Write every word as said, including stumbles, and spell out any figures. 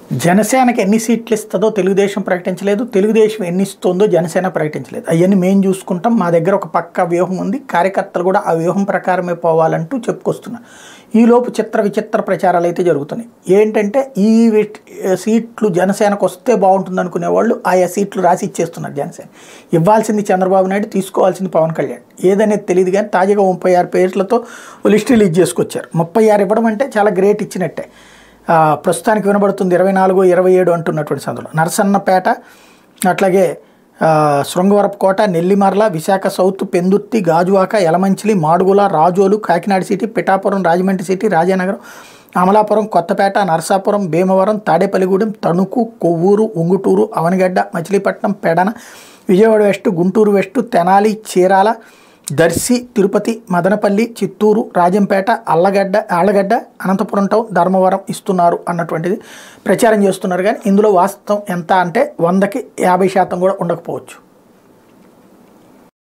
జనసేనకి ఎన్ని సీట్లు ఇస్తుందో తెలుగుదేశం ప్రకటించలేదు, తెలుగుదేశం ఎన్ని ఇస్తుందో జనసేన ప్రకటించలేదు. అవన్నీ మేము చూసుకుంటాం, మా దగ్గర ఒక పక్క వ్యూహం ఉంది, కార్యకర్తలు కూడా ఆ వ్యూహం ప్రకారమే పోవాలంటూ చెప్పుకొస్తున్నారు. ఈలోపు చిత్ర విచిత్ర ప్రచారాలు అయితే జరుగుతున్నాయి. ఏంటంటే ఈ సీట్లు జనసేనకు వస్తే బాగుంటుంది అనుకునే వాళ్ళు ఆయా సీట్లు రాసి ఇచ్చేస్తున్నారు. జనసేన ఇవ్వాల్సింది చంద్రబాబు నాయుడు, తీసుకోవాల్సింది పవన్ కళ్యాణ్, ఏదనేది తెలియదు. కానీ తాజాగా ముప్పై ఆరు పేర్లతో లిస్ట్ రిలీజ్ చేసుకొచ్చారు. ముప్పై ఆరు ఇవ్వడం అంటే చాలా గ్రేట్ ఇచ్చినట్టే. ప్రస్తుతానికి వినబడుతుంది ఇరవై నాలుగు ఇరవై ఏడు అంటున్నటువంటి సందులో నరసన్నపేట, అట్లాగే Srungavarapukota, Nellimarla, Visakha south, Pendurthi, Gajuwaka, Yelamanchili, Madugula, Razole, Kakinada city, Pithapuram, Rajahmundry city, Rajanagaram, Amalapuram, Kothapeta, Narasapuram, Bhimavaram, Tadepalligudem, Tanuku, Kovvur, Unguturu, Avanigadda, Machilipatnam, Pedana, Vijayawada west, Guntur west, Tenali, Chirala, Darsi, Tirupati, Madanapalle, Chittoor, Rajampet, Allagadda Allagadda, Anantapur town, Dharmavaram ఇస్తున్నారు అన్నటువంటిది ప్రచారం చేస్తున్నారు. కానీ ఇందులో వాస్తవం ఎంత అంటే వందకి యాభై శాతం కూడా ఉండకపోవచ్చు.